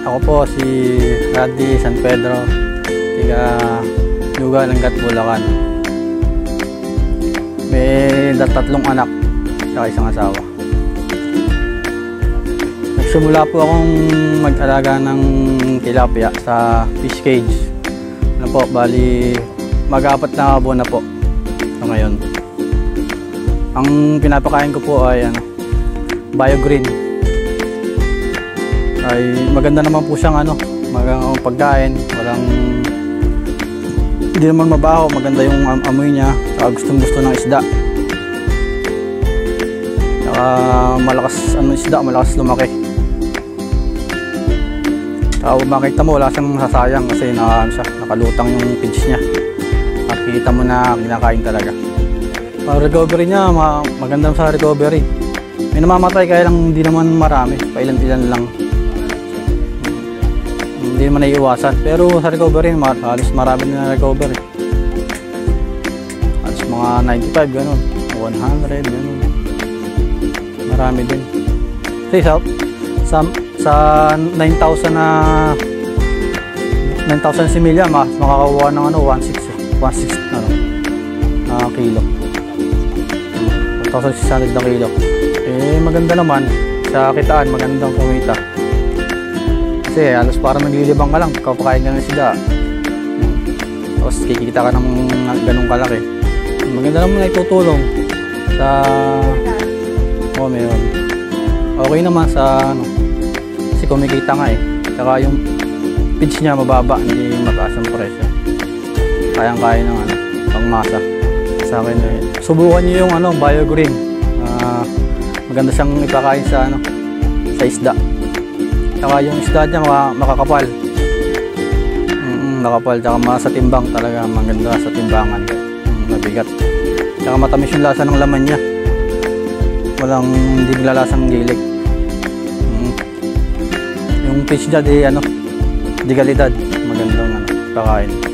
Ako po si Randy San Pedro, tiga Luga Langat, Bulacan. May 3 anak at isang asawa. Nagsimula po akong mag-alaga ng tilapia sa fish cage. Ano po, bali mag-4 na buwan na po ngayon. Ang pinapakain ko po ay BioGreen. Ay maganda naman po siyang magandang pagkain, hindi naman mabaho, maganda yung amoy niya, saka gustong-gusto ng isda. Saka malakas isda, malakas lumaki. Saka makita mo wala siyang sasayang kasi nakalutang yung feeds niya. Makikita mo na kinakain talaga. Recovery niya, maganda sa recovery. May namamatay kaya lang hindi naman marami, pailan-ilan lang. Hindi naman naiiwasan. Pero sa recovery, halos marami na recovery. Halos mga 95, ganun. 100, ganun. Marami din. Kasi sa 9,000 similya, makakakuha ng 160 na kilo. 1,600 na kilo. Maganda naman. Sa kitaan, magandang kumita. Kasi halos parang naglilibang ka lang, kapakain ka ng isda. Tapos kikita ka ng ganong kalaki. Maganda naman na itutulong sa meron. Okay naman sa kasi kumikita nga saka yung feeds niya mababa, hindi mataas ang presyo. Kayang-kaya ng pangmasa. Sa akin subukan niyo yung BioGreen. Maganda siyang ipakain sa isda. Saka yung isda niya makakapal. Nakapal, saka sa timbang talaga, maganda sa timbangan. Mabigat. Saka matamis yung lasa ng laman niya. Hindi naglalasang gilik. Yung fish niya di kalidad. Magandang pakain.